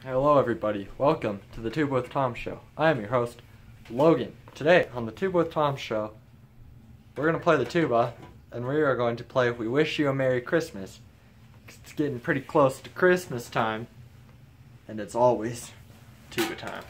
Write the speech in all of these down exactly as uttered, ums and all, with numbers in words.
Hello everybody, welcome to the Tuba with Tom show. I am your host, Logan. Today on the Tuba with Tom show, we're going to play the tuba, and we are going to play We Wish You a Merry Christmas. It's getting pretty close to Christmas time, and it's always tuba time.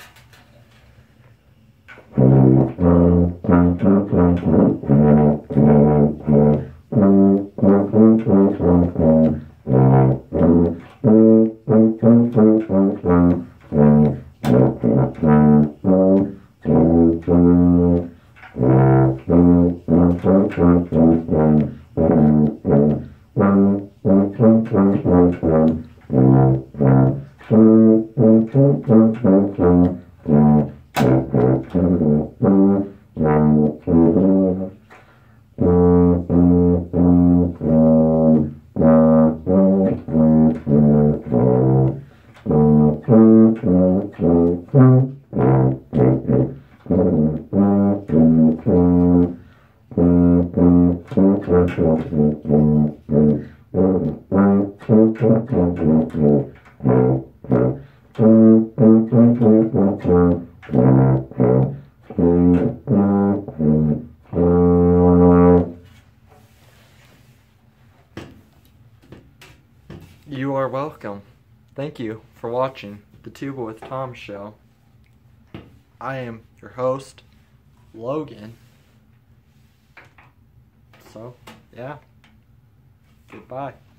You are welcome. Thank you for watching the Tuba with Tom show. I am your host, Logan. So, yeah. Goodbye.